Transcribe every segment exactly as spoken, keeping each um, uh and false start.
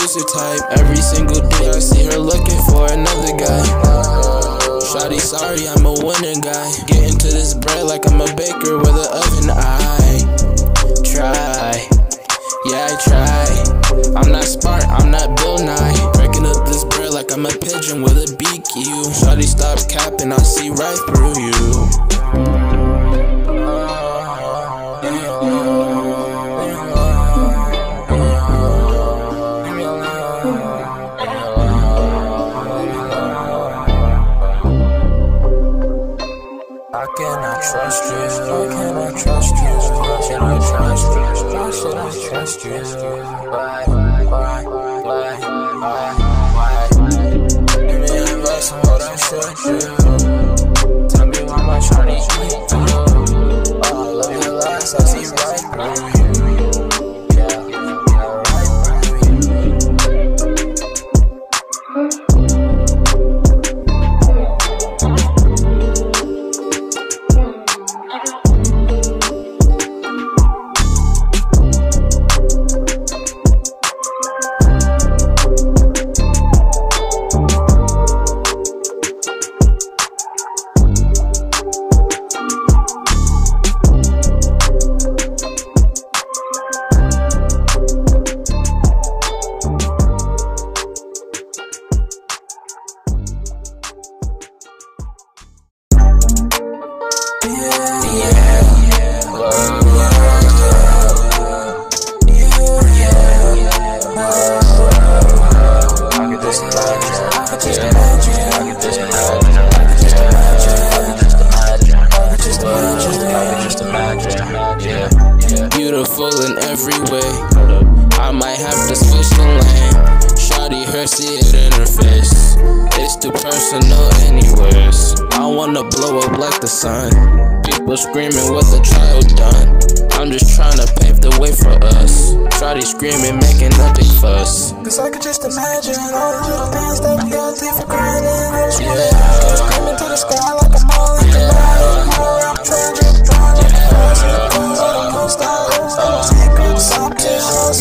abusive type. Every single day I see her looking for another guy. Shawty, sorry, I'm a winning guy. Get into this bread like I'm a baker with an oven. I try, yeah, I try. I'm not smart, I'm not Bill Nye. Breaking up this bread like I'm a pigeon with a beak. You, shawty, stop capping, I see right through you. I cannot trust you, I cannot trust you, I cannot trust you, why should I trust you? Why, why, why, why, why? Give me advice on what I should do. Tell me why my shawty eat you. Oh, I love your lies, I see right through you. Yeah, yeah, right through you. Beautiful in every way. I might have to switch the lane. Shawty, her see it in her face. It's too personal anyways. I wanna blow up like the sun. People screaming what the child done. I'm just trying to pave the way for us. Shawty screaming, making a big fuss. Cause I could just imagine all the little things that we all take for granted. I just wanna yeah. Screaming to the sky like I'm all in the night. I'm tragic, trying to cross the cause of the most I owe. I'm taking something else.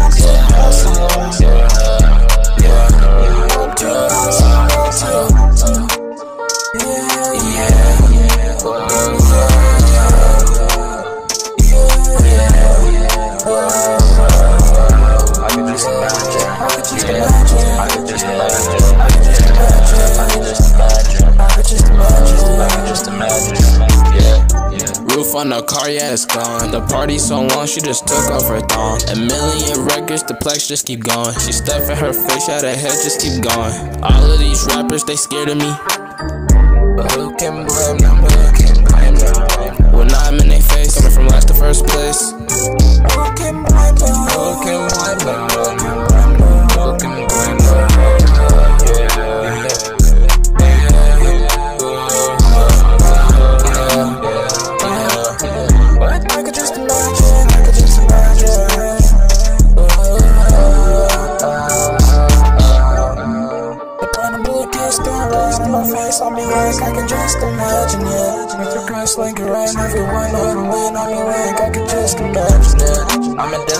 Roof on the car, yeah, it's gone. The party so long, she just took off her thong. A million records, the plex just keep going. She stuffing her face, yeah, the head just keep going. All of these rappers, they scared of me. But who can blame them? Who can blame them? When I'm in their face, coming from last to first place. Who can blame them? Who can blame them? Who can blame them? On me like I can just imagine it. With your girl slinking right, everyone know the wind on me like I can just imagine it. I'm a